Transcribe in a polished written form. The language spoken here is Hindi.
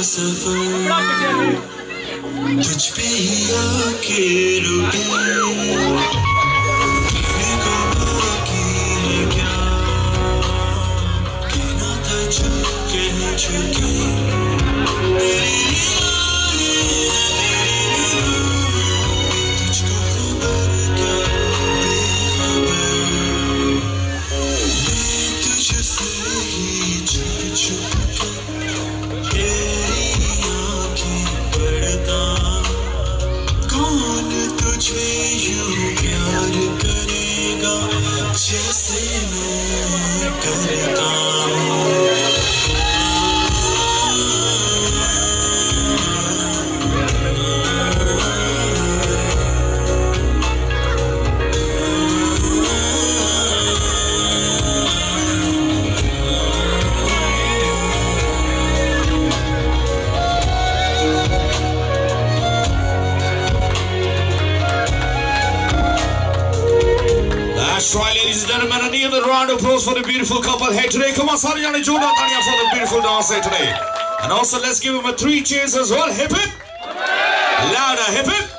सफर तुझ पे ही आके रुके को बाकी है क्या कहना था जो कह चुके मेरी तुझको खबर क्या बेखबर मैं तुझसे ही छुप छुप प्यार करेगा जैसे मैं करता That's right, ladies and gentlemen, and another round of applause for the beautiful couple here today. Come on, Sarjani Juna Tanya for the beautiful dance here today. And also, let's give them a 3 cheers as well. Hip hip! Louder, hip hip!